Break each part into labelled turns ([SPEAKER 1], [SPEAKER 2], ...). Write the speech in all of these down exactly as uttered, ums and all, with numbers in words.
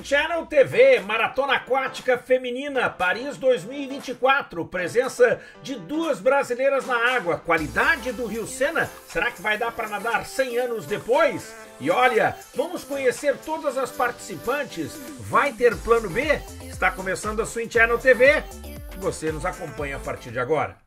[SPEAKER 1] Channel T V, Maratona Aquática Feminina, Paris dois mil e vinte e quatro, presença de duas brasileiras na água, qualidade do Rio Sena, será que vai dar para nadar cem anos depois? E olha, vamos conhecer todas as participantes, vai ter plano B? Está começando a Swim Channel T V, você nos acompanha a partir de agora.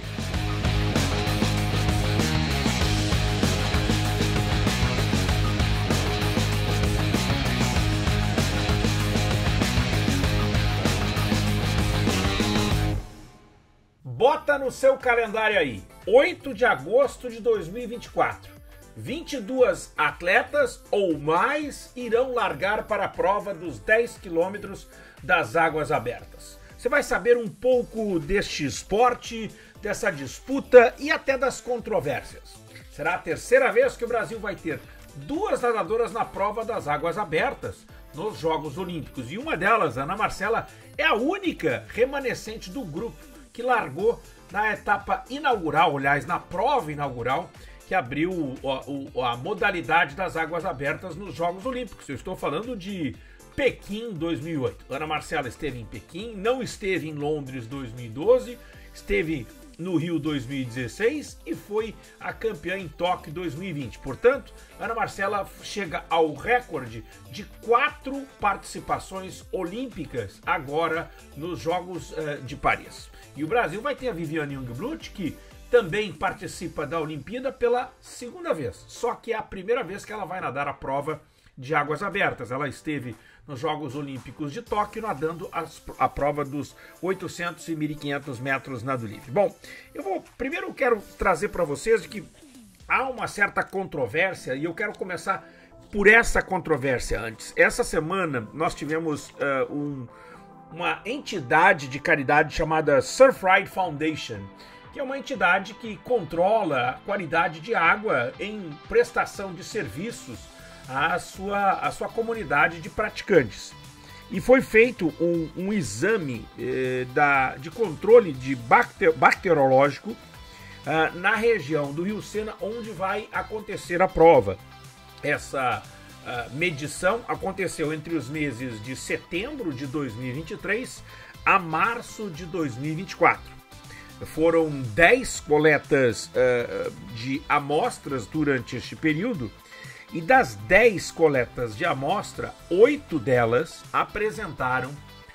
[SPEAKER 1] Bota no seu calendário aí, oito de agosto de dois mil e vinte e quatro. vinte e duas atletas ou mais irão largar para a prova dos dez quilômetros das águas abertas. Você vai saber um pouco deste esporte, dessa disputa e até das controvérsias. Será a terceira vez que o Brasil vai ter duas nadadoras na prova das águas abertas nos Jogos Olímpicos. E uma delas, Ana Marcela, é a única remanescente do grupo que largou na etapa inaugural, aliás, na prova inaugural, que abriu a, a, a modalidade das águas abertas nos Jogos Olímpicos. Eu estou falando de Pequim dois mil e oito. Ana Marcela esteve em Pequim, não esteve em Londres dois mil e doze, esteve no Rio dois mil e dezesseis e foi a campeã em Tóquio dois mil e vinte. Portanto, Ana Marcela chega ao recorde de quatro participações olímpicas agora nos Jogos uh, de Paris. E o Brasil vai ter a Viviane Jungblut, que também participa da Olimpíada pela segunda vez. Só que é a primeira vez que ela vai nadar a prova de águas abertas. Ela esteve nos Jogos Olímpicos de Tóquio nadando as, a prova dos oitocentos e mil e quinhentos metros nado livre. Bom, eu vou primeiro eu quero trazer para vocês de que há uma certa controvérsia e eu quero começar por essa controvérsia antes. Essa semana nós tivemos uh, um, uma entidade de caridade chamada Surfright Foundation, que é uma entidade que controla a qualidade de água em prestação de serviços à sua, à sua comunidade de praticantes. E foi feito um, um exame eh, da, de controle de bacter, bacteriológico ah, na região do Rio Sena, onde vai acontecer a prova. Essa ah, medição aconteceu entre os meses de setembro de dois mil e vinte e três a março de dois mil e vinte e quatro. Foram dez coletas uh, de amostras durante este período e das dez coletas de amostra, oito delas apresentaram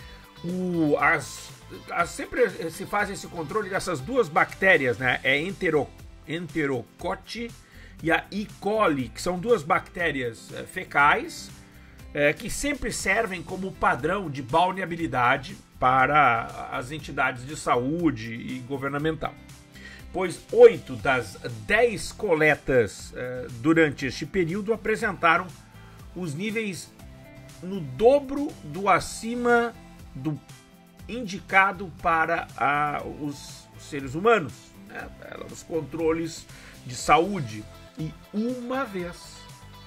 [SPEAKER 1] o, as, as... Sempre se faz esse controle dessas duas bactérias, né? É entero, Enterococcus e a E. coli, que são duas bactérias uh, fecais uh, que sempre servem como padrão de balneabilidade para as entidades de saúde e governamental. Pois oito das dez coletas eh, durante este período apresentaram os níveis no dobro do acima do indicado para a, os, os seres humanos, né? Os controles de saúde, e uma vez,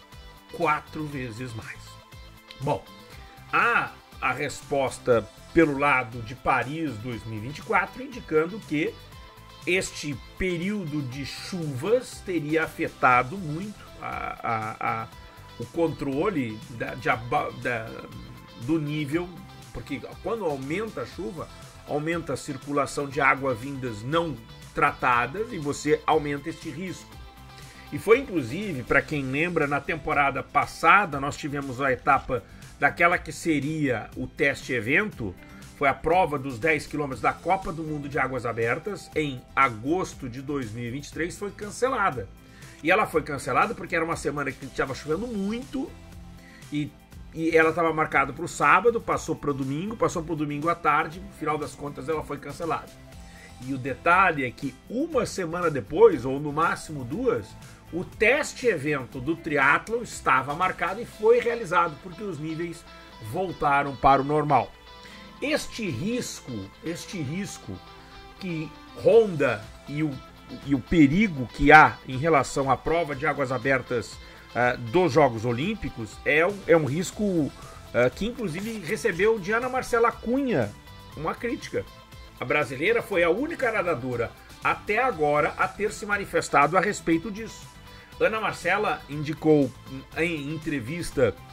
[SPEAKER 1] quatro vezes mais. Bom, há a resposta pelo lado de Paris dois mil e vinte e quatro, indicando que este período de chuvas teria afetado muito a, a, a, o controle da, de, da, do nível, porque quando aumenta a chuva, aumenta a circulação de água-vindas não tratadas e você aumenta este risco. E foi inclusive, para quem lembra, na temporada passada nós tivemos a etapa daquela que seria o teste evento, foi a prova dos dez quilômetros da Copa do Mundo de Águas Abertas, em agosto de dois mil e vinte e três, foi cancelada. E ela foi cancelada porque era uma semana que estava chovendo muito, e, e ela estava marcada para o sábado, passou para o domingo, passou para o domingo à tarde, no final das contas ela foi cancelada. E o detalhe é que uma semana depois, ou no máximo duas, o teste evento do triatlon estava marcado e foi realizado, porque os níveis voltaram para o normal. Este risco, este risco que ronda e o, e o perigo que há em relação à prova de águas abertas uh, dos Jogos Olímpicos é um, é um risco uh, que inclusive recebeu de Ana Marcela Cunha uma crítica. A brasileira foi a única nadadora até agora a ter se manifestado a respeito disso. Ana Marcela indicou em entrevista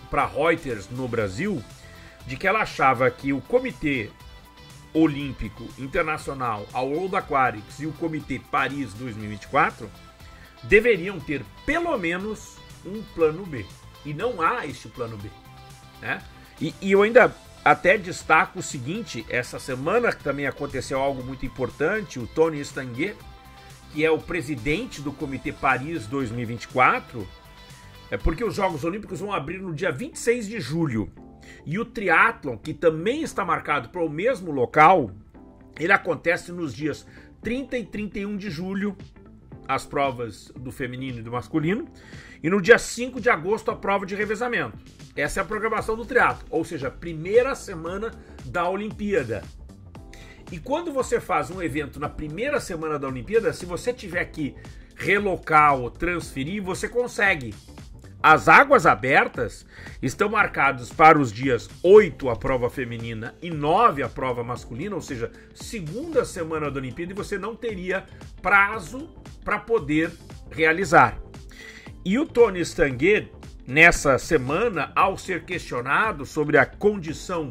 [SPEAKER 1] para Reuters no Brasil de que ela achava que o Comitê Olímpico Internacional, a World Aquatics e o Comitê Paris dois mil e vinte e quatro deveriam ter pelo menos um plano B. E não há este plano B, né? E, e eu ainda até destaco o seguinte: essa semana também aconteceu algo muito importante. O Tony Estanguet, que é o presidente do Comitê Paris dois mil e vinte e quatro, é porque os Jogos Olímpicos vão abrir no dia vinte e seis de julho. E o triatlon, que também está marcado para o mesmo local, ele acontece nos dias trinta e trinta e um de julho, as provas do feminino e do masculino, e no dia cinco de agosto a prova de revezamento. Essa é a programação do triatlo, ou seja, primeira semana da Olimpíada. E quando você faz um evento na primeira semana da Olimpíada, se você tiver que relocar ou transferir, você consegue. As águas abertas estão marcadas para os dias oito a prova feminina e nove a prova masculina, ou seja, segunda semana da Olimpíada, e você não teria prazo para poder realizar. E o Tony Estanguet, nessa semana, ao ser questionado sobre a condição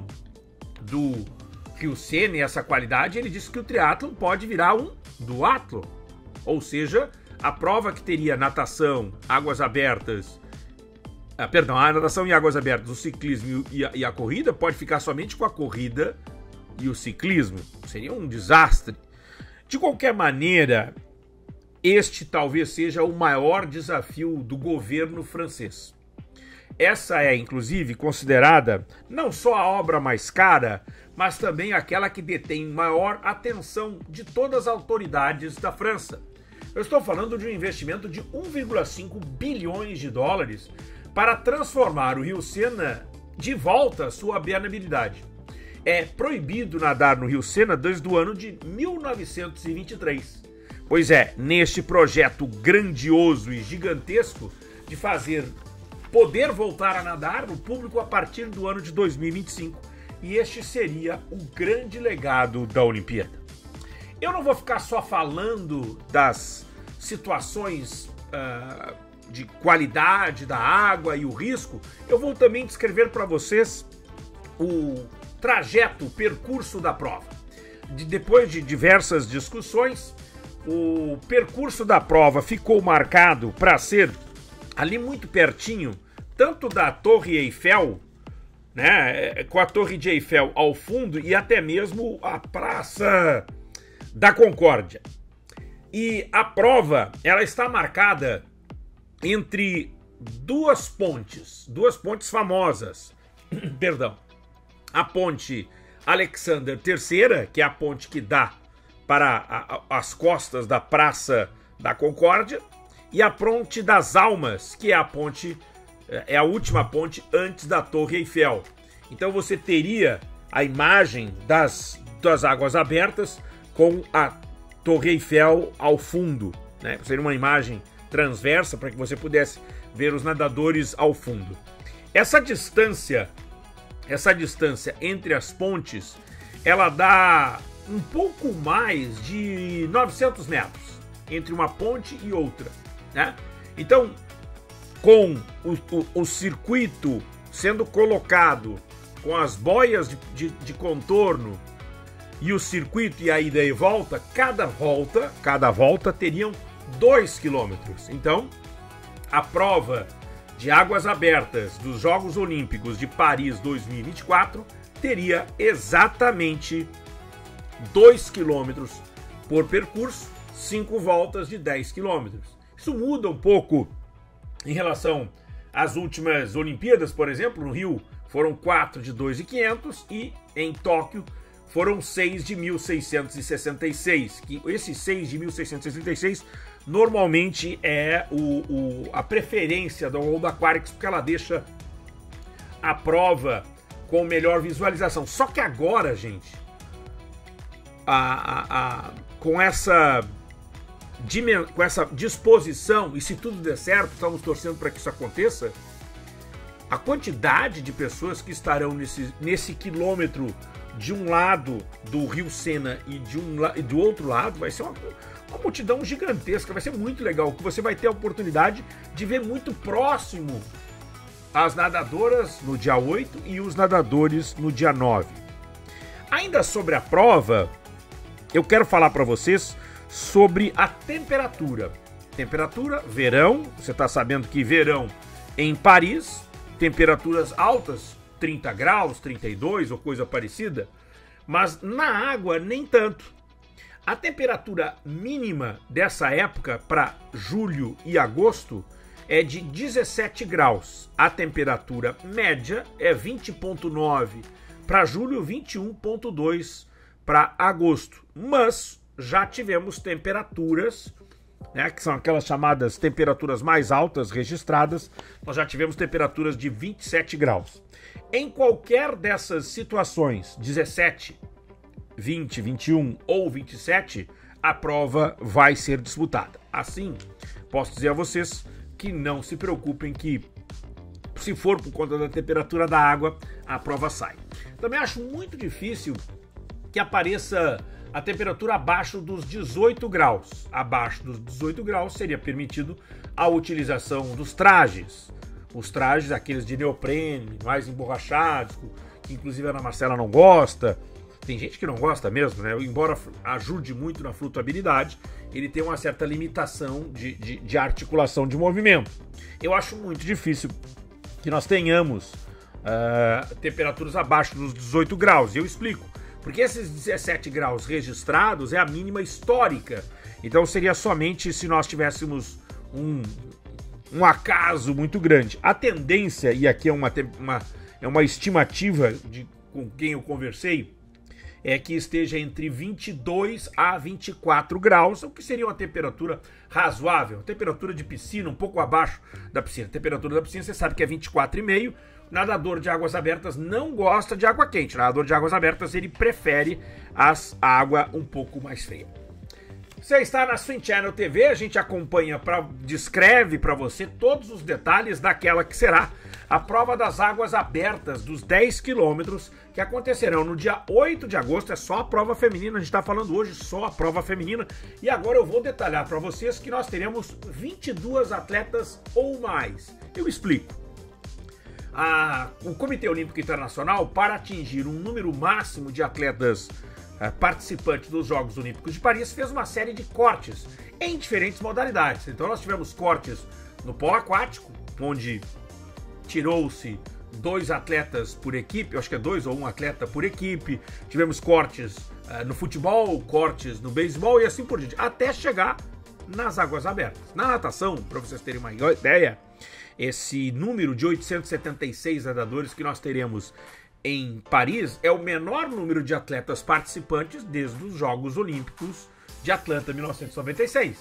[SPEAKER 1] do Rio Sena e essa qualidade, ele disse que o triatlon pode virar um duatlon, ou seja, a prova que teria natação, águas abertas, ah, perdão, a natação em águas abertas, o ciclismo e a, e a corrida pode ficar somente com a corrida e o ciclismo. Seria um desastre. De qualquer maneira, este talvez seja o maior desafio do governo francês. Essa é, inclusive, considerada não só a obra mais cara, mas também aquela que detém maior atenção de todas as autoridades da França. Eu estou falando de um investimento de um vírgula cinco bilhões de dólares para transformar o Rio Sena de volta à sua habitabilidade. É proibido nadar no Rio Sena desde o ano de mil novecentos e vinte e três. Pois é, neste projeto grandioso e gigantesco de fazer poder voltar a nadar o público a partir do ano de dois mil e vinte e cinco. E este seria o grande legado da Olimpíada. Eu não vou ficar só falando das situações uh, de qualidade da água e o risco, eu vou também descrever para vocês o trajeto, o percurso da prova. De, depois de diversas discussões, o percurso da prova ficou marcado para ser ali muito pertinho, tanto da Torre Eiffel, né, com a Torre de Eiffel ao fundo, e até mesmo a Praça da Concórdia. E a prova, ela está marcada entre duas pontes, duas pontes famosas, perdão, a ponte Alexander terceira, que é a ponte que dá para a, a, as costas da Praça da Concórdia, e a ponte das Almas, que é a ponte, é a última ponte antes da Torre Eiffel. Então você teria a imagem das, das águas abertas com a Torre Eiffel ao fundo, né? Seria uma imagem transversa para que você pudesse ver os nadadores ao fundo. Essa distância, essa distância entre as pontes, ela dá um pouco mais de novecentos metros entre uma ponte e outra, né? Então, com o, o, o circuito sendo colocado com as boias de, de, de contorno e o circuito e a ida e volta, cada volta, cada volta teriam dois quilômetros. Então, a prova de águas abertas dos Jogos Olímpicos de Paris dois mil e vinte e quatro teria exatamente dois quilômetros por percurso, cinco voltas de dez quilômetros. Isso muda um pouco em relação às últimas Olimpíadas, por exemplo, no Rio foram quatro de dois mil e quinhentos e em Tóquio foram seis de mil seiscentos e sessenta e seis. Que esse seis de mil seiscentos e sessenta e seis normalmente é o, o, a preferência da World Aquatics, porque ela deixa a prova com melhor visualização. Só que agora, gente, a, a, a, com, essa, com essa disposição, e se tudo der certo, estamos torcendo para que isso aconteça, a quantidade de pessoas que estarão nesse, nesse quilômetro de um lado do Rio Sena e, de um, e do outro lado vai ser uma, uma multidão gigantesca, vai ser muito legal, que você vai ter a oportunidade de ver muito próximo as nadadoras no dia oito e os nadadores no dia nove. Ainda sobre a prova, eu quero falar para vocês sobre a temperatura. Temperatura, verão, você está sabendo que verão em Paris, temperaturas altas, trinta graus, trinta e dois ou coisa parecida, mas na água nem tanto. A temperatura mínima dessa época para julho e agosto é de dezessete graus. A temperatura média é vinte vírgula nove para julho, vinte e um vírgula dois para agosto. Mas já tivemos temperaturas, né, que são aquelas chamadas temperaturas mais altas registradas, nós já tivemos temperaturas de vinte e sete graus. Em qualquer dessas situações, dezessete, vinte, vinte e um ou vinte e sete, a prova vai ser disputada. Assim, posso dizer a vocês que não se preocupem que, se for por conta da temperatura da água, a prova sai. Também acho muito difícil que apareça a temperatura abaixo dos dezoito graus. Abaixo dos dezoito graus seria permitido a utilização dos trajes. Os trajes, aqueles de neoprene, mais emborrachados, que inclusive a Ana Marcela não gosta. Tem gente que não gosta mesmo, né? Embora ajude muito na flutuabilidade, ele tem uma certa limitação de, de, de articulação de movimento. Eu acho muito difícil que nós tenhamos uh, temperaturas abaixo dos dezoito graus. E eu explico. Porque esses dezessete graus registrados é a mínima histórica. Então seria somente se nós tivéssemos um, um acaso muito grande. A tendência, e aqui é uma, uma, é uma estimativa de com quem eu conversei, é que esteja entre vinte e dois a vinte e quatro graus, o que seria uma temperatura razoável. Temperatura de piscina, um pouco abaixo da piscina. A temperatura da piscina, você sabe que é vinte e quatro vírgula cinco. Nadador de águas abertas não gosta de água quente. Nadador de águas abertas, ele prefere as, a água um pouco mais fria. Você está na Swim Channel T V, a gente acompanha, pra, descreve para você todos os detalhes daquela que será a prova das águas abertas dos dez quilômetros que acontecerão no dia oito de agosto. É só a prova feminina, a gente está falando hoje só a prova feminina. E agora eu vou detalhar para vocês que nós teremos vinte e duas atletas ou mais. Eu explico. A, o Comitê Olímpico Internacional, para atingir um número máximo de atletas uh, participantes dos Jogos Olímpicos de Paris, fez uma série de cortes em diferentes modalidades. Então nós tivemos cortes no polo aquático, onde tirou-se dois atletas por equipe, eu acho que é dois ou um atleta por equipe. Tivemos cortes uh, no futebol, cortes no beisebol e assim por diante, até chegar nas águas abertas. Na natação, para vocês terem uma ideia, esse número de oitocentos e setenta e seis nadadores que nós teremos em Paris é o menor número de atletas participantes desde os Jogos Olímpicos de Atlanta, mil novecentos e noventa e seis.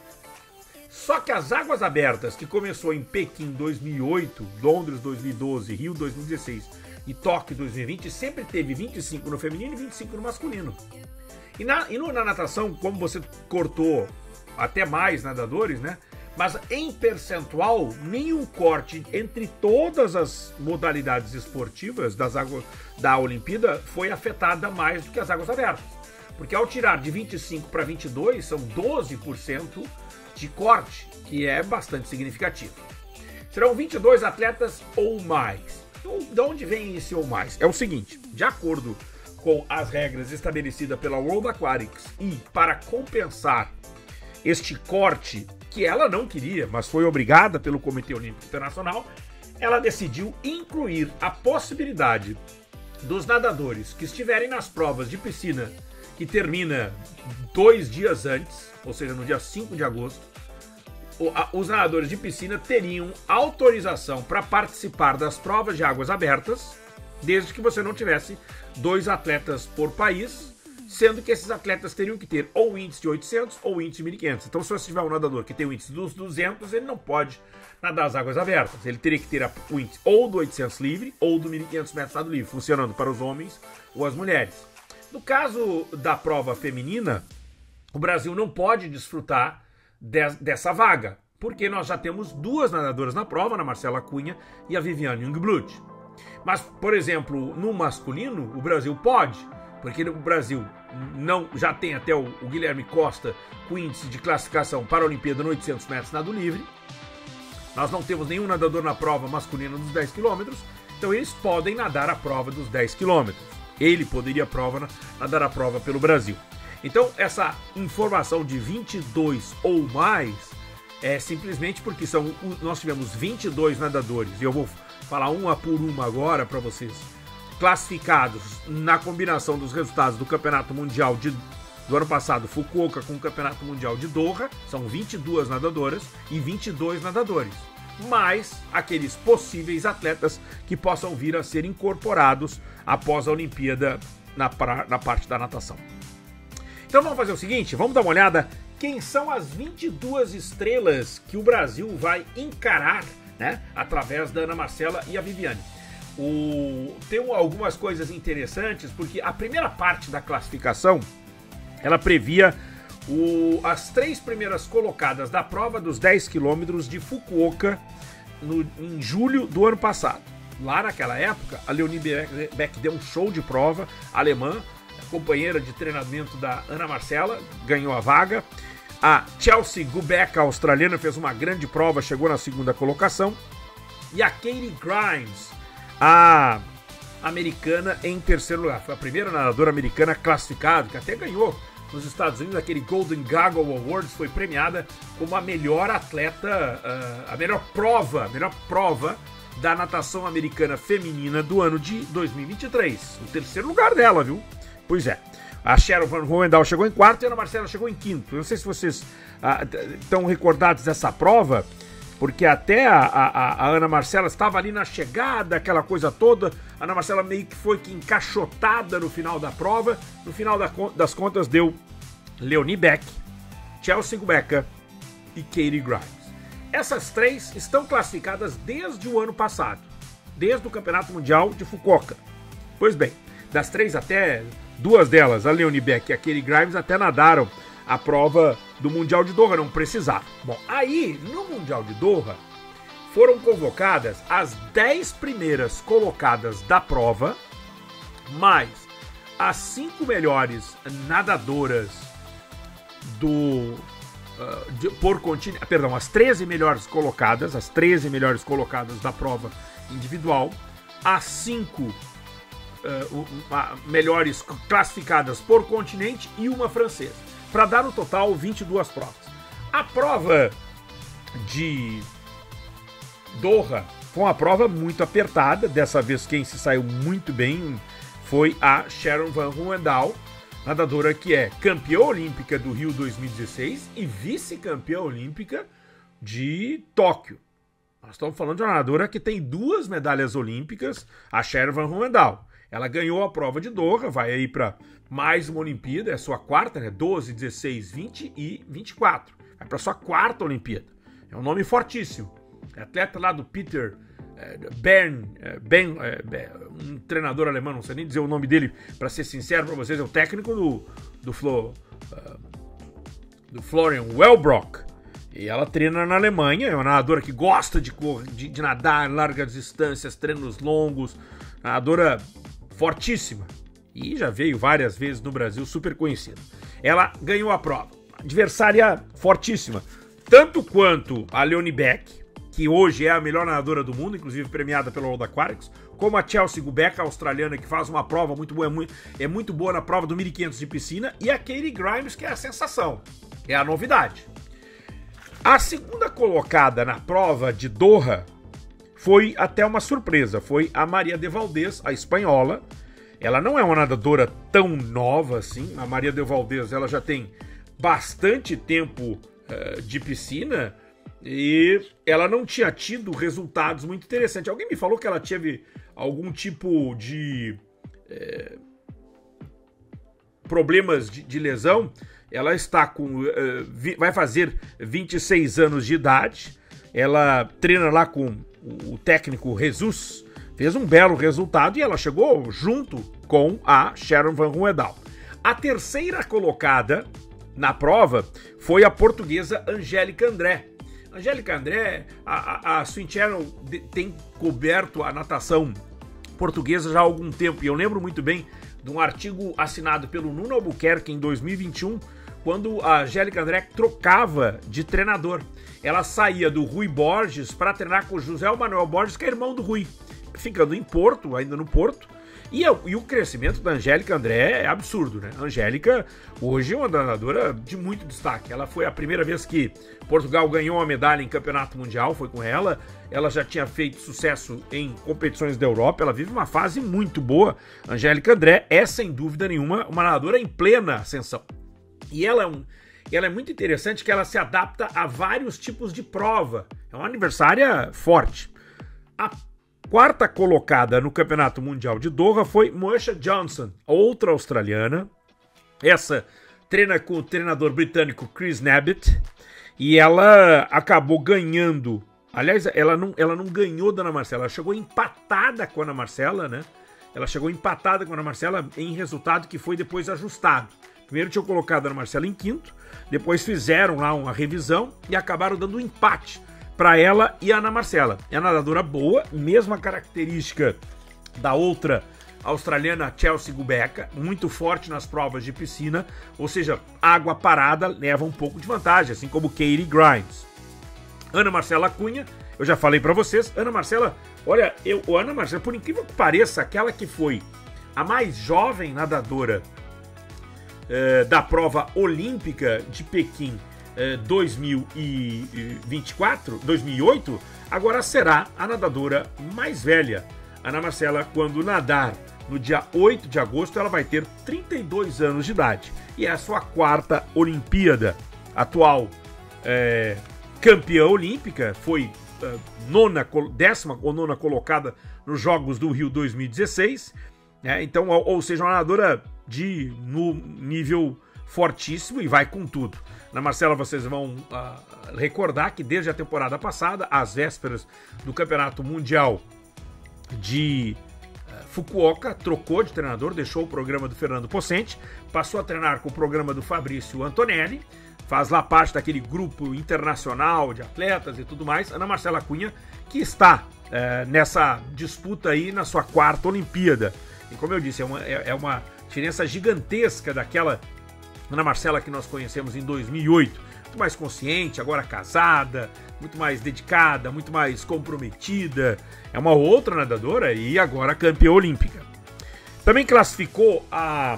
[SPEAKER 1] Só que as águas abertas, que começou em Pequim dois mil e oito, Londres dois mil e doze, Rio dois mil e dezesseis e Tóquio dois mil e vinte, sempre teve vinte e cinco no feminino e vinte e cinco no masculino. E na, e no, na natação, como você cortou até mais nadadores, né? Mas em percentual, nenhum corte entre todas as modalidades esportivas das águas, da Olimpíada foi afetada mais do que as águas abertas. Porque ao tirar de vinte e cinco para vinte e dois, são doze por cento de corte, que é bastante significativo. Serão vinte e dois atletas ou mais. Então, de onde vem esse ou mais? É o seguinte, de acordo com as regras estabelecidas pela World Aquatics e para compensar este corte, que ela não queria, mas foi obrigada pelo Comitê Olímpico Internacional, ela decidiu incluir a possibilidade dos nadadores que estiverem nas provas de piscina que termina dois dias antes, ou seja, no dia cinco de agosto, os nadadores de piscina teriam autorização para participar das provas de águas abertas, desde que você não tivesse dois atletas por país, sendo que esses atletas teriam que ter ou índice de oitocentos ou índice de mil e quinhentos. Então, se você tiver um nadador que tem o índice dos duzentos, ele não pode nadar as águas abertas. Ele teria que ter o índice ou do oitocentos livre ou do mil e quinhentos metros nado livre, funcionando para os homens ou as mulheres. No caso da prova feminina, o Brasil não pode desfrutar de, dessa vaga, porque nós já temos duas nadadoras na prova, a Marcela Cunha e a Viviane Jungblut. Mas, por exemplo, no masculino, o Brasil pode, porque o Brasil não, já tem até o, o Guilherme Costa com índice de classificação para a Olimpíada no oitocentos metros nado livre. Nós não temos nenhum nadador na prova masculina dos dez quilômetros, então eles podem nadar a prova dos dez quilômetros. Ele poderia prova, nadar a prova pelo Brasil. Então, essa informação de vinte e dois ou mais é simplesmente porque são, nós tivemos vinte e dois nadadores, e eu vou falar uma por uma agora para vocês, classificados na combinação dos resultados do Campeonato Mundial de, do ano passado, Fukuoka, com o Campeonato Mundial de Doha. São vinte e duas nadadoras e vinte e dois nadadores, mais aqueles possíveis atletas que possam vir a ser incorporados após a Olimpíada na, pra, na parte da natação. Então vamos fazer o seguinte, vamos dar uma olhada quem são as vinte e duas estrelas que o Brasil vai encarar, né, através da Ana Marcela e a Viviane. O... Tem algumas coisas interessantes, porque a primeira parte da classificação, ela previa o... as três primeiras colocadas da prova dos dez quilômetros de Fukuoka no... em julho do ano passado. Lá naquela época, a Leonie Beck deu um show de prova, alemã, companheira de treinamento da Ana Marcela, ganhou a vaga. A Chelsea Gubeck, a australiana, fez uma grande prova, chegou na segunda colocação. E a Katie Grimes, a americana, em terceiro lugar. Foi a primeira nadadora americana classificada, que até ganhou nos Estados Unidos aquele Golden Goggle Awards, foi premiada como a melhor atleta, a melhor prova, a melhor prova da natação americana feminina do ano de dois mil e vinte e três. O terceiro lugar dela, viu? Pois é. A Sharon Van Hohendahl chegou em quarto e a Ana Marcela chegou em quinto. Eu não sei se vocês ah, estão recordados dessa prova, porque até a, a, a Ana Marcela estava ali na chegada, aquela coisa toda. A Ana Marcela meio que foi que encaixotada no final da prova. No final da, das contas deu Leonie Beck, Chelsea Gubeck e Katie Grimes. Essas três estão classificadas desde o ano passado, desde o Campeonato Mundial de Fukuoka. Pois bem, das três até duas delas, a Leonie Beck e a Katie Grimes, até nadaram a prova do Mundial de Doha, não precisaram. Bom, aí no Mundial de Doha foram convocadas as dez primeiras colocadas da prova, mais as cinco melhores nadadoras do uh, de, por continente, perdão, as treze melhores colocadas, as treze melhores colocadas da prova individual, as cinco Uh, uh, melhores classificadas por continente e uma francesa, para dar no total vinte e duas provas. A prova de Doha foi uma prova muito apertada, dessa vez quem se saiu muito bem foi a Sharon Van Hohendahl, nadadora que é campeã olímpica do Rio dois mil e dezesseis e vice-campeã olímpica de Tóquio. Nós estamos falando de uma nadadora que tem duas medalhas olímpicas, a Sharon Van Hohendahl. Ela ganhou a prova de Doha, vai aí para mais uma Olimpíada, é a sua quarta, né? doze, dezesseis, vinte e vinte e quatro. Vai para sua quarta Olimpíada. É um nome fortíssimo. É atleta lá do Peter é, Bern, é, ben, é, um treinador alemão, não sei nem dizer o nome dele, para ser sincero para vocês, é o técnico do, do, Flo, uh, do Florian Wellbrock. E ela treina na Alemanha, é uma nadadora que gosta de, de, de nadar em largas distâncias, treinos longos, nadadora fortíssima, e já veio várias vezes no Brasil, super conhecida. Ela ganhou a prova, adversária fortíssima, tanto quanto a Leonie Beck, que hoje é a melhor nadadora do mundo, inclusive premiada pelo World Aquatics, como a Chelsea Gubeck, a australiana, que faz uma prova muito boa, é muito, é muito boa na prova do mil e quinhentos de piscina, e a Katie Grimes, que é a sensação, é a novidade. A segunda colocada na prova de Doha foi até uma surpresa, foi a Maria de Valdés, a espanhola. Ela não é uma nadadora tão nova assim, a Maria de Valdés ela já tem bastante tempo uh, de piscina e ela não tinha tido resultados muito interessantes. Alguém me falou que ela teve algum tipo de eh, problemas de, de lesão. Ela está com, uh, vi, vai fazer vinte e seis anos de idade, ela treina lá com o técnico Jesus, fez um belo resultado e ela chegou junto com a Sharon Van Hohendahl. A terceira colocada na prova foi a portuguesa Angélica André. Angélica André, a, a, a Swim Channel tem coberto a natação portuguesa já há algum tempo, e eu lembro muito bem de um artigo assinado pelo Nuno Albuquerque em dois mil e vinte e um, quando a Angélica André trocava de treinador. Ela saía do Rui Borges para treinar com o José Manuel Borges, que é irmão do Rui, ficando em Porto, ainda no Porto. E, e o crescimento da Angélica André é absurdo, né? A Angélica hoje é uma nadadora de muito destaque. Ela foi a primeira vez que Portugal ganhou uma medalha em campeonato mundial, foi com ela. Ela já tinha feito sucesso em competições da Europa, ela vive uma fase muito boa. A Angélica André é, sem dúvida nenhuma, uma nadadora em plena ascensão. E ela é, um, ela é muito interessante que ela se adapta a vários tipos de prova. É uma adversária forte. A quarta colocada no Campeonato Mundial de Doha foi Moesha Johnson, outra australiana. Essa treina com o treinador britânico Chris Nabbit e ela acabou ganhando. Aliás, ela não, ela não ganhou da Ana Marcela, ela chegou empatada com a Ana Marcela, né? Ela chegou empatada com a Ana Marcela em resultado que foi depois ajustado. Primeiro tinham colocado a Ana Marcela em quinto, depois fizeram lá uma revisão e acabaram dando um empate para ela e a Ana Marcela. É a nadadora boa, mesma característica da outra australiana Chelsea Gubecka, muito forte nas provas de piscina, ou seja, água parada leva um pouco de vantagem, assim como Katie Grimes. Ana Marcela Cunha, eu já falei para vocês, Ana Marcela, olha, eu, Ana Marcela, por incrível que pareça, aquela que foi a mais jovem nadadora eh, da prova olímpica de Pequim dois mil e vinte e quatro, dois mil e oito, agora será a nadadora mais velha. Ana Marcela, quando nadar no dia oito de agosto, ela vai ter trinta e dois anos de idade. E é a sua quarta Olimpíada. Atual é, campeã olímpica, foi é, nona, décima ou nona colocada nos Jogos do Rio dois mil e dezesseis. É, então, ou, ou seja, uma nadadora de no nível fortíssimo e vai com tudo. Na Marcela, vocês vão uh, recordar que desde a temporada passada, às vésperas do Campeonato Mundial de uh, Fukuoka, trocou de treinador, deixou o programa do Fernando Pocente, passou a treinar com o programa do Fabrício Antonelli, faz lá parte daquele grupo internacional de atletas e tudo mais. Ana Marcela Cunha, que está uh, nessa disputa aí na sua quarta Olimpíada. E como eu disse, é uma, é, é uma diferença gigantesca daquela Ana Marcela que nós conhecemos em dois mil e oito, muito mais consciente, agora casada, muito mais dedicada, muito mais comprometida, é uma outra nadadora e agora campeã olímpica. Também classificou a...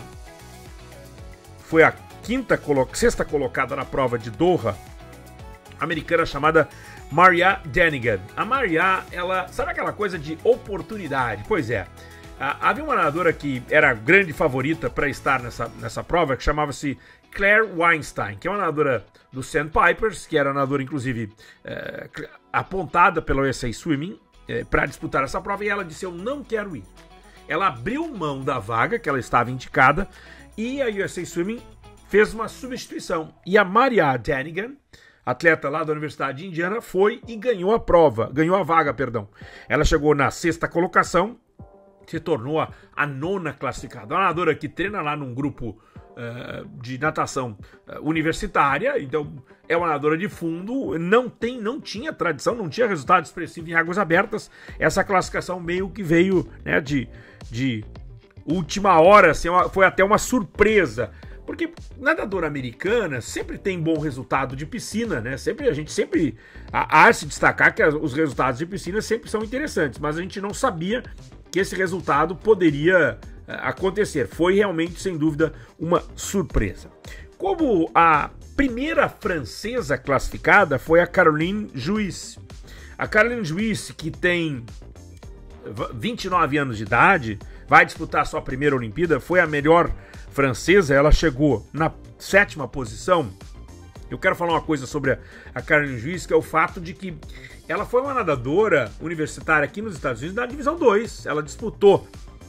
[SPEAKER 1] foi a quinta, sexta colocada na prova de Doha, americana chamada Maria Danigan. A Maria, ela, sabe aquela coisa de oportunidade? Pois é. Havia uma nadadora que era grande favorita para estar nessa, nessa prova, que chamava-se Claire Weinstein, que é uma nadadora do Sandpipers, que era nadadora, inclusive, é, apontada pela U S A Swimming é, para disputar essa prova, e ela disse, eu não quero ir. Ela abriu mão da vaga, que ela estava indicada, e a U S A Swimming fez uma substituição. E a Maria Danigan, atleta lá da Universidade de Indiana, foi e ganhou a prova, ganhou a vaga, perdão. Ela chegou na sexta colocação, se tornou a, a nona classificada. Uma nadadora que treina lá num grupo uh, de natação uh, universitária, então é uma nadadora de fundo, não, tem, não tinha tradição, não tinha resultado expressivo em águas abertas. Essa classificação meio que veio, né, de, de última hora, assim, foi até uma surpresa. Porque nadadora americana sempre tem bom resultado de piscina, né? Sempre, a gente sempre há a se destacar que os resultados de piscina sempre são interessantes, mas a gente não sabia que esse resultado poderia uh, acontecer. Foi realmente, sem dúvida, uma surpresa. Como a primeira francesa classificada foi a Caroline Juiz. A Caroline Juiz, que tem vinte e nove anos de idade, vai disputar sua primeira Olimpíada, foi a melhor francesa, ela chegou na sétima posição. Eu quero falar uma coisa sobre a, a Caroline Juiz, que é o fato de que ela foi uma nadadora universitária aqui nos Estados Unidos na divisão dois. Ela disputou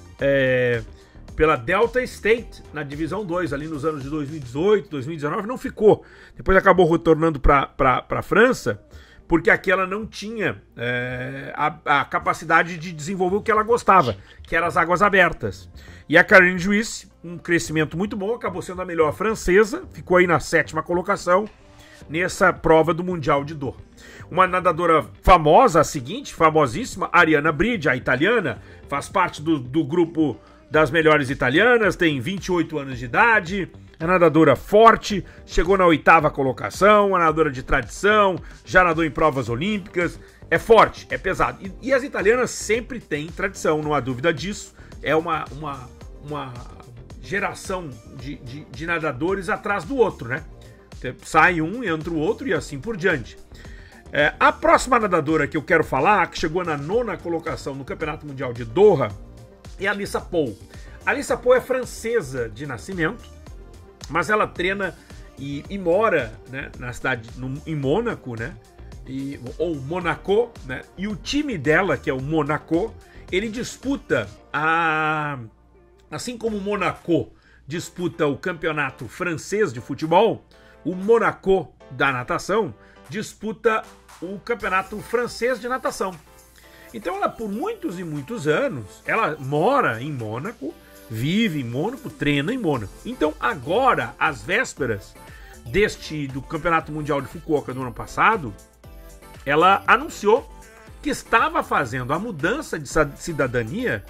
[SPEAKER 1] é, pela Delta State na divisão dois, ali nos anos de dois mil e dezoito, dois mil e dezenove, não ficou. Depois acabou retornando para a França, porque aqui ela não tinha é, a, a capacidade de desenvolver o que ela gostava, que eram as águas abertas. E a Caroline Juiz, um crescimento muito bom, acabou sendo a melhor francesa, ficou aí na sétima colocação nessa prova do Mundial de Doha. Uma nadadora famosa, a seguinte, famosíssima, Ariana Bride, a italiana, faz parte do, do grupo das melhores italianas, tem vinte e oito anos de idade, É nadadora forte, chegou na oitava colocação, uma nadadora de tradição, já nadou em provas olímpicas, é forte, é pesado. E, e as italianas sempre têm tradição, não há dúvida disso. É uma, uma, uma geração de, de, de nadadores atrás do outro, né? Sai um, entra o outro e assim por diante. É, a próxima nadadora que eu quero falar, que chegou na nona colocação no Campeonato Mundial de Doha, é a Lisa Paul. A Lisa Paul é francesa de nascimento, mas ela treina e, e mora, né, na cidade, no, em Mônaco, né? E, ou Monaco, né? E o time dela, que é o Monaco, ele disputa a... Assim como o Monaco disputa o campeonato francês de futebol, o Monaco da natação disputa o campeonato francês de natação. Então ela, por muitos e muitos anos, ela mora em Mônaco, vive em Mônaco, treina em Mônaco. Então agora, às vésperas deste do Campeonato Mundial de Fukuoka do ano passado, ela anunciou que estava fazendo a mudança de cidadania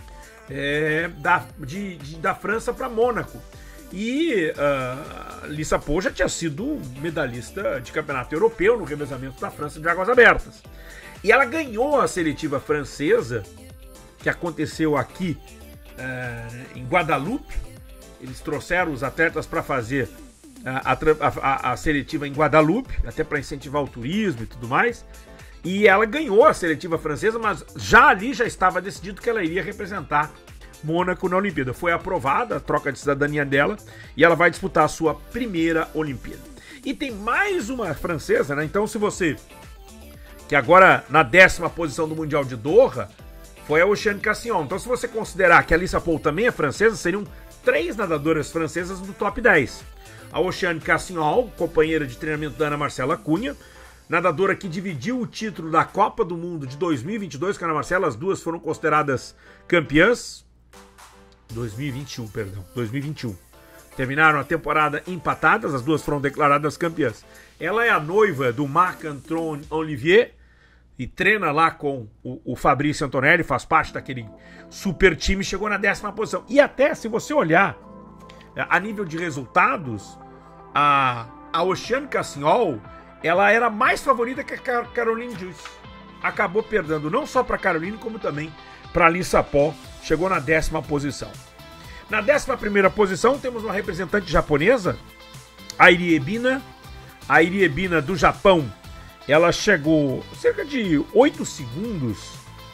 [SPEAKER 1] é, da, de, de, da França para Mônaco. E uh, Lisa Paul já tinha sido medalhista de campeonato europeu no revezamento da França de águas abertas. E ela ganhou a seletiva francesa, que aconteceu aqui uh, em Guadalupe. Eles trouxeram os atletas para fazer a, a, a seletiva em Guadalupe, até para incentivar o turismo e tudo mais. E ela ganhou a seletiva francesa, mas já ali já estava decidido que ela iria representar Mônaco na Olimpíada. Foi aprovada a troca de cidadania dela e ela vai disputar a sua primeira Olimpíada. E tem mais uma francesa, né? Então, se você... que agora na décima posição do Mundial de Doha foi a Oceane Cassion. Então, se você considerar que a Lisa Paul também é francesa, seriam três nadadoras francesas no top dez. A Oceane Cassion, companheira de treinamento da Ana Marcela Cunha, nadadora que dividiu o título da Copa do Mundo de dois mil e vinte e dois com a Ana Marcela. As duas foram consideradas campeãs. dois mil e vinte e um, perdão, dois mil e vinte e um. Terminaram a temporada empatadas, as duas foram declaradas campeãs. Ela é a noiva do Marc-Antoine Olivier e treina lá com o, o Fabrício Antonelli, faz parte daquele super time, chegou na décima posição. E até, se você olhar a nível de resultados, a, a Oceane Cassion, ela era mais favorita que a Caroline Juice. Acabou perdendo não só para Caroline, como também para a Lisa Paul. Chegou na décima posição. Na décima primeira posição temos uma representante japonesa, Airi Ebina. A Airi Ebina do Japão, ela chegou cerca de oito segundos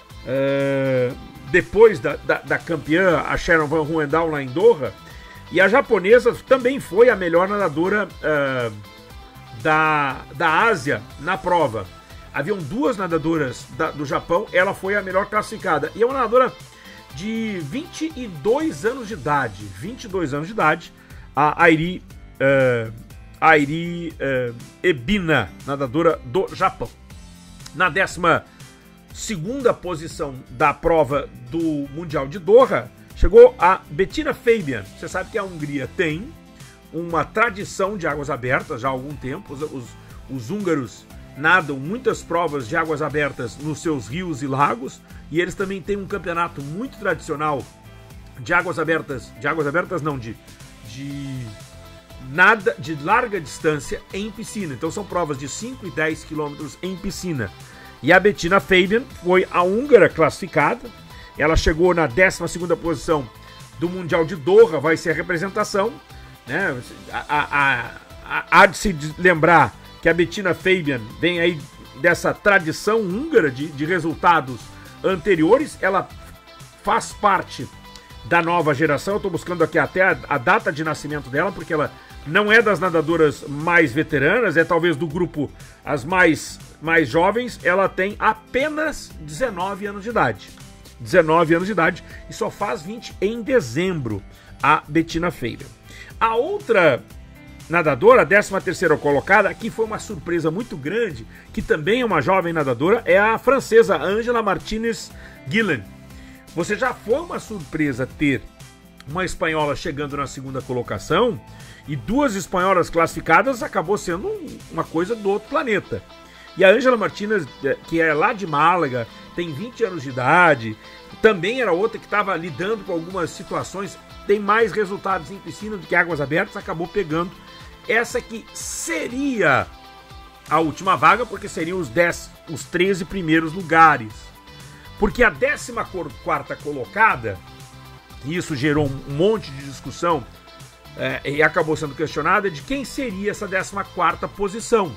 [SPEAKER 1] é, depois da, da, da campeã, a Sharon Van Ruendal, lá em Doha. E a japonesa também foi a melhor nadadora é, da, da Ásia na prova. Haviam duas nadadoras da, do Japão, ela foi a melhor classificada. E é uma nadadora de vinte e dois anos de idade, vinte e dois anos de idade, a Airi, uh, Airi uh, Ebina, nadadora do Japão. Na décima segunda posição da prova do Mundial de Doha, chegou a Bettina Fabian. Você sabe que a Hungria tem uma tradição de águas abertas já há algum tempo. Os, os, os húngaros nadam muitas provas de águas abertas nos seus rios e lagos, e eles também têm um campeonato muito tradicional de águas abertas, de águas abertas não, de, de nada, de larga distância em piscina. Então são provas de cinco e dez quilômetros em piscina. E a Bettina Fabian foi a húngara classificada, ela chegou na décima segunda posição do Mundial de Doha, vai ser a representação, né? Há de se lembrar que a Bettina Fabian vem aí dessa tradição húngara de, de resultados anteriores. Ela faz parte da nova geração. Eu estou buscando aqui até a, a data de nascimento dela, porque ela não é das nadadoras mais veteranas, é talvez do grupo as mais, mais jovens. Ela tem apenas dezenove anos de idade. dezenove anos de idade e só faz vinte em dezembro, a Bettina Fabian. A outra nadadora, a décima terceira colocada, que foi uma surpresa muito grande, que também é uma jovem nadadora, é a francesa Angela Martinez Guillen. Você já foi uma surpresa ter uma espanhola chegando na segunda colocação e duas espanholas classificadas, acabou sendo uma coisa do outro planeta. E a Angela Martinez, que é lá de Málaga, tem vinte anos de idade, também era outra que estava lidando com algumas situações tem mais resultados em piscina do que águas abertas, acabou pegando essa que seria a última vaga, porque seriam os, dez, os treze primeiros lugares. Porque a décima quarta colocada, e isso gerou um monte de discussão, é, e acabou sendo questionada, de quem seria essa décima quarta posição,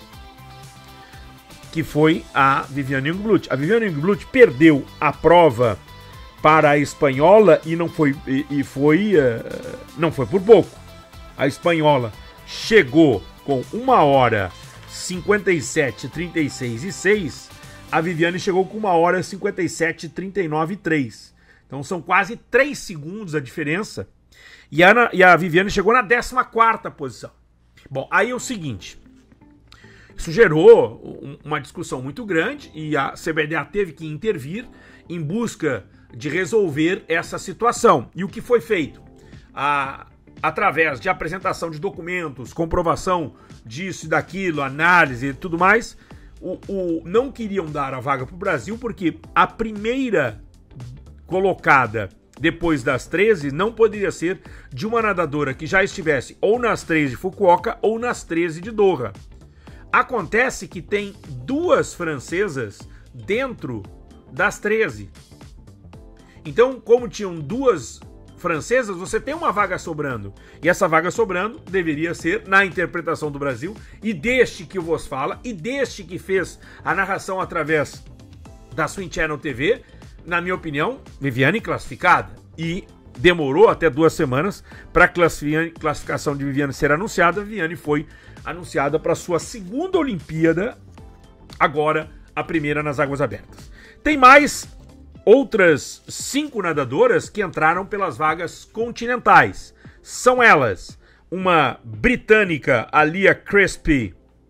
[SPEAKER 1] que foi a Viviane Engblut. A Viviane Engblut perdeu a prova para a espanhola e não foi, e, e foi, uh, não foi por pouco. A espanhola chegou com uma hora cinquenta e sete, trinta e seis e seis, a Viviane chegou com uma hora cinquenta e sete, trinta e nove e três. Então são quase três segundos a diferença. E a, Ana, e a Viviane chegou na décima quarta posição. Bom, aí é o seguinte. Isso gerou um, uma discussão muito grande e a C B D A teve que intervir em busca de resolver essa situação. E o que foi feito? A, através de apresentação de documentos, comprovação disso e daquilo, análise e tudo mais, o, o, não queriam dar a vaga para o Brasil porque a primeira colocada depois das treze não poderia ser de uma nadadora que já estivesse ou nas treze de Fukuoka ou nas treze de Doha. Acontece que tem duas francesas dentro das treze. Então, como tinham duas francesas, você tem uma vaga sobrando. E essa vaga sobrando deveria ser na interpretação do Brasil e deste que vos fala e deste que fez a narração através da Swim Channel T V, na minha opinião, Viviane classificada. E demorou até duas semanas para a classificação de Viviane ser anunciada. Viviane foi anunciada para sua segunda Olimpíada, agora a primeira nas águas abertas. Tem mais outras cinco nadadoras que entraram pelas vagas continentais. São elas, uma britânica, a Lia Crispy,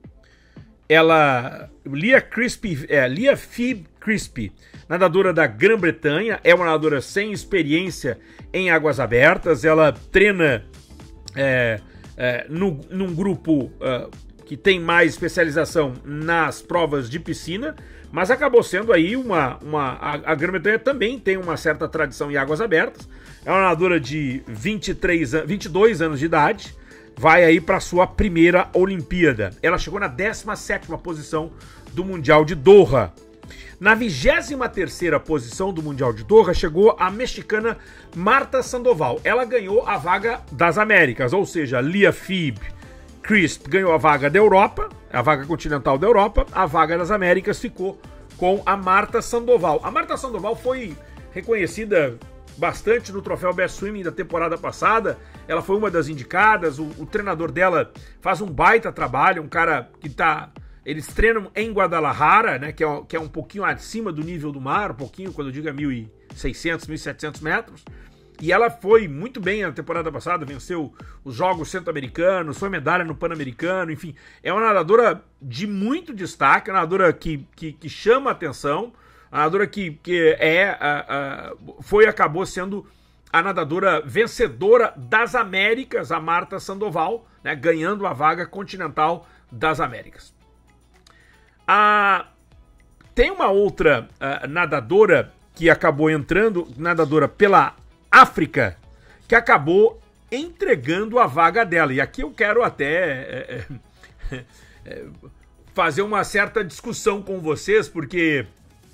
[SPEAKER 1] ela, Lia Crispy, é, Lia Phoebe Crispy, nadadora da Grã-Bretanha, é uma nadadora sem experiência em águas abertas, ela treina é, é, no, num grupo uh, que tem mais especialização nas provas de piscina, mas acabou sendo aí uma... uma a, a Grã-Bretanha também tem uma certa tradição em águas abertas, é uma nadadora de vinte e três, vinte e dois anos de idade, vai aí para sua primeira Olimpíada. Ela chegou na décima sétima posição do Mundial de Doha. Na vigésima terceira posição do Mundial de Doha chegou a mexicana Marta Sandoval. Ela ganhou a vaga das Américas, ou seja, Lia Phoebe Crisp ganhou a vaga da Europa, a vaga continental da Europa, a vaga das Américas ficou com a Marta Sandoval. A Marta Sandoval foi reconhecida bastante no troféu Best Swimming da temporada passada, ela foi uma das indicadas, o, o treinador dela faz um baita trabalho, um cara que tá... Eles treinam em Guadalajara, né, que é, que é um pouquinho acima do nível do mar, um pouquinho, quando eu digo é mil e seiscentos, mil e setecentos metros. E ela foi muito bem na temporada passada, venceu os Jogos Centro-Americanos, foi medalha no Pan-Americano, enfim. É uma nadadora de muito destaque, uma nadadora que, que, que chama a atenção, uma nadadora que, que é, a, a, foi, acabou sendo a nadadora vencedora das Américas, a Marta Sandoval, né, ganhando a vaga continental das Américas. Ah, tem uma outra uh, nadadora que acabou entrando, nadadora pela África, que acabou entregando a vaga dela. E aqui eu quero até é, é, é, fazer uma certa discussão com vocês, porque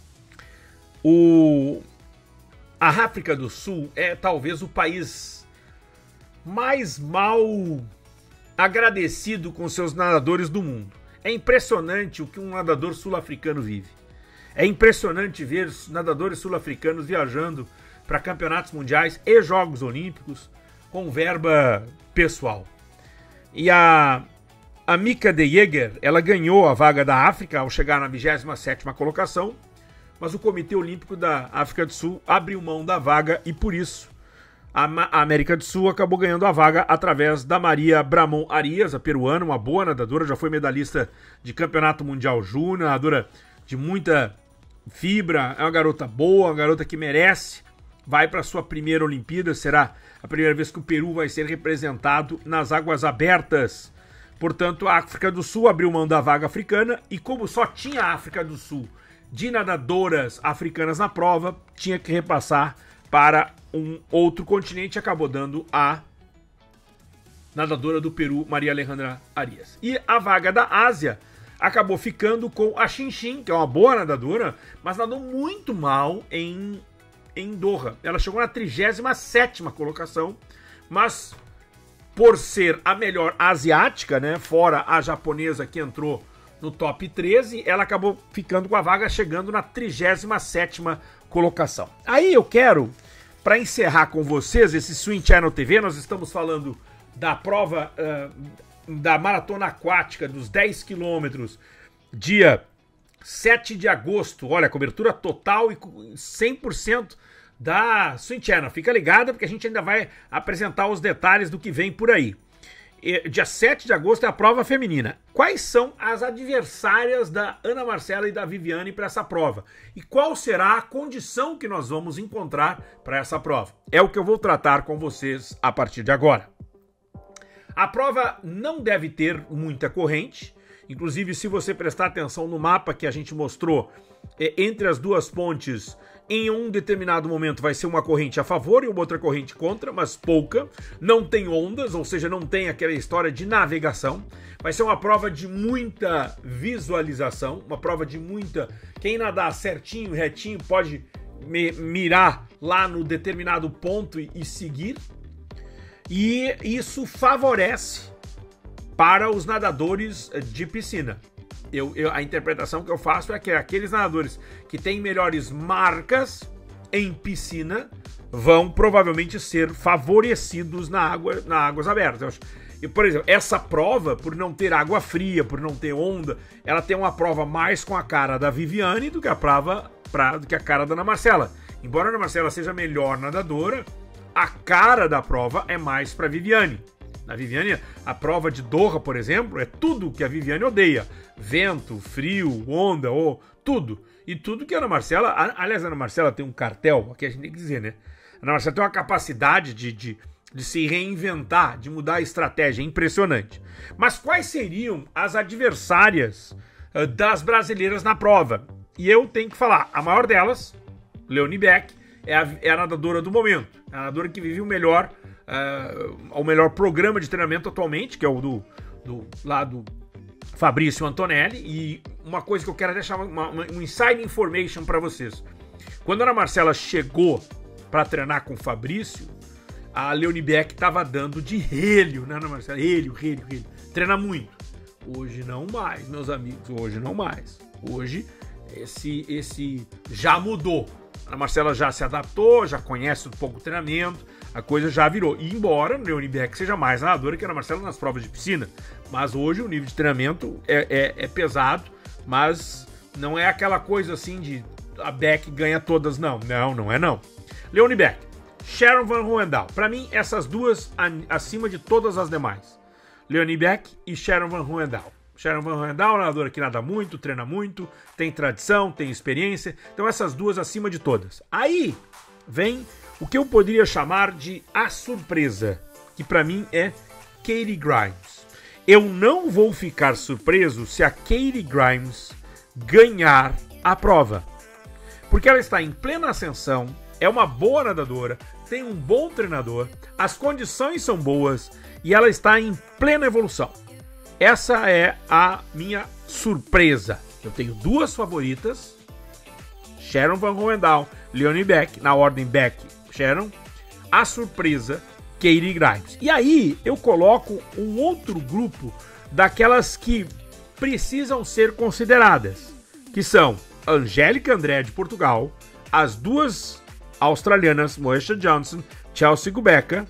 [SPEAKER 1] o, a África do Sul é talvez o país mais mal agradecido com seus nadadores do mundo. É impressionante o que um nadador sul-africano vive. É impressionante ver nadadores sul-africanos viajando para campeonatos mundiais e Jogos Olímpicos com verba pessoal. E a, a Mika de Jager, ela ganhou a vaga da África ao chegar na vigésima sétima colocação, mas o Comitê Olímpico da África do Sul abriu mão da vaga e por isso a América do Sul acabou ganhando a vaga através da Maria Bramon Arias, a peruana, uma boa nadadora, já foi medalhista de campeonato mundial júnior, nadadora de muita fibra, é uma garota boa, uma garota que merece, vai para sua primeira Olimpíada, será a primeira vez que o Peru vai ser representado nas águas abertas. Portanto, a África do Sul abriu mão da vaga africana e como só tinha a África do Sul de nadadoras africanas na prova, tinha que repassar para um outro continente, acabou dando a nadadora do Peru, Maria Alejandra Arias. E a vaga da Ásia acabou ficando com a Xinxin, que é uma boa nadadora, mas nadou muito mal em, em Doha. Ela chegou na trigésima sétima colocação, mas por ser a melhor asiática, né, fora a japonesa que entrou no top treze, ela acabou ficando com a vaga, chegando na trigésima sétima colocação. Aí eu quero, para encerrar com vocês esse Swim Channel T V, nós estamos falando da prova uh, da maratona aquática dos dez quilômetros, dia sete de agosto. Olha, cobertura total e cem por cento da Swim Channel. Fica ligada porque a gente ainda vai apresentar os detalhes do que vem por aí. E, dia sete de agosto é a prova feminina. Quais são as adversárias da Ana Marcela e da Viviane para essa prova? E qual será a condição que nós vamos encontrar para essa prova? É o que eu vou tratar com vocês a partir de agora. A prova não deve ter muita corrente, inclusive se você prestar atenção no mapa que a gente mostrou, é, entre as duas pontes, em um determinado momento vai ser uma corrente a favor e uma outra corrente contra, mas pouca, não tem ondas, ou seja, não tem aquela história de navegação, vai ser uma prova de muita visualização, uma prova de muita... Quem nadar certinho, retinho, pode me mirar lá no determinado ponto e, e seguir. E isso favorece para os nadadores de piscina. Eu, eu, a interpretação que eu faço é que aqueles nadadores que têm melhores marcas em piscina vão provavelmente ser favorecidos na água, na águas abertas. E, por exemplo, essa prova, por não ter água fria, por não ter onda, ela tem uma prova mais com a cara da Viviane do que a prova pra, do que a cara da Ana Marcela. Embora a Ana Marcela seja a melhor nadadora, a cara da prova é mais para Viviane. Na Viviane, a prova de Doha, por exemplo, é tudo que a Viviane odeia. Vento, frio, onda, ou tudo. E tudo que a Ana Marcela... Aliás, a Ana Marcela tem um cartel, aqui a gente tem que dizer, né? A Ana Marcela tem uma capacidade de, de, de se reinventar, de mudar a estratégia, impressionante. Mas quais seriam as adversárias uh, das brasileiras na prova? E eu tenho que falar, a maior delas, Leonie Beck, é a, é a nadadora do momento. É a nadadora que vive o melhor, uh, o melhor programa de treinamento atualmente, que é o do, do, lá do Fabrício Antonelli. E uma coisa que eu quero deixar uma, uma, um inside information para vocês. Quando a Ana Marcela chegou para treinar com o Fabrício, a Leonie Beck estava dando de relho, né, Ana Marcela? Relho, relho, relho. Treina muito. Hoje não mais, meus amigos. Hoje não mais. Hoje esse, esse já mudou. A Marcela já se adaptou, já conhece um pouco o treinamento, a coisa já virou. E embora a Leonie Beck seja mais nadadora que a Ana Marcela nas provas de piscina, mas hoje o nível de treinamento é, é, é pesado, mas não é aquela coisa assim de a Beck ganha todas, não. Não, não é não. Leonie Beck, Sharon Van Hoendal. Para mim, essas duas acima de todas as demais. Leonie Beck e Sharon Van Hoendal. Sharon Van Hoendal, nadadora que nada muito, treina muito, tem tradição, tem experiência. Então essas duas acima de todas. Aí vem o que eu poderia chamar de a surpresa, que para mim é Katie Grimes. Eu não vou ficar surpreso se a Katie Grimes ganhar a prova. Porque ela está em plena ascensão, é uma boa nadadora, tem um bom treinador, as condições são boas e ela está em plena evolução. Essa é a minha surpresa. Eu tenho duas favoritas, Sharon Van Hoendal, Leonie Beck, na ordem Beck, Sharon. A surpresa, Katie Grimes. E aí eu coloco um outro grupo daquelas que precisam ser consideradas, que são Angélica André de Portugal, as duas australianas, Moesha Johnson, Chelsea Gubecka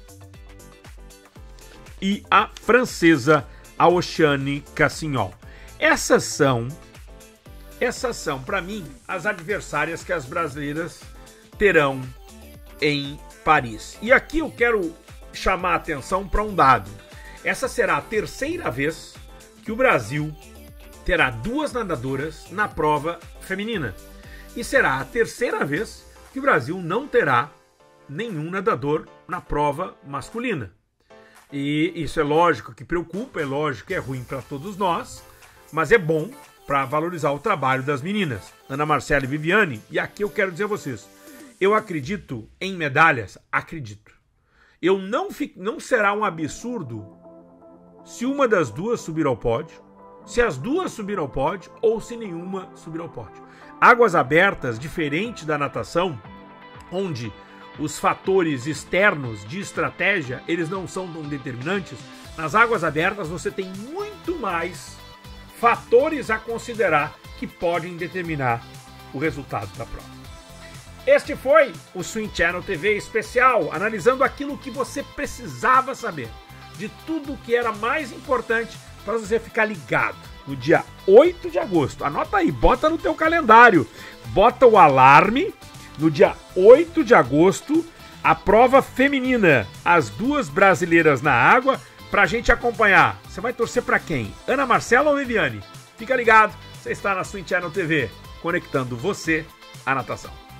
[SPEAKER 1] e a francesa a Oceane Cassignol. Essas são, essas são, para mim, as adversárias que as brasileiras terão em Paris. E aqui eu quero chamar a atenção para um dado. Essa será a terceira vez que o Brasil terá duas nadadoras na prova feminina. E será a terceira vez que o Brasil não terá nenhum nadador na prova masculina. E isso é lógico que preocupa, é lógico que é ruim para todos nós, mas é bom para valorizar o trabalho das meninas, Ana Marcela e Viviane. E aqui eu quero dizer a vocês, Eu acredito em medalhas? Acredito. Eu não, fi... não será um absurdo se uma das duas subir ao pódio, se as duas subir ao pódio ou se nenhuma subir ao pódio. Águas abertas, diferente da natação, onde os fatores externos de estratégia, eles não são tão determinantes, nas águas abertas você tem muito mais fatores a considerar que podem determinar o resultado da prova. Este foi o Swim Channel T V especial, analisando aquilo que você precisava saber, de tudo que era mais importante para você ficar ligado no dia oito de agosto. Anota aí, bota no teu calendário, bota o alarme. No dia oito de agosto, a prova feminina, as duas brasileiras na água, pra gente acompanhar. Você vai torcer pra quem? Ana Marcela ou Viviane? Fica ligado, você está na Swim Channel T V, conectando você à natação.